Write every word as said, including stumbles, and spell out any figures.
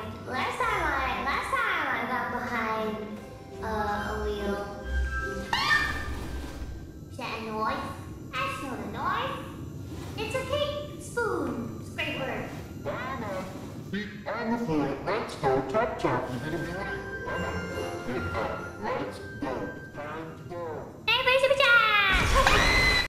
last time I last time I got behind uh, a wheel. Is that a noise? That's not a noise. It's a cake spoon scraper. Mama, be on the floor. Let's go tap tap. You gonna be ready? Mama, get up. Let's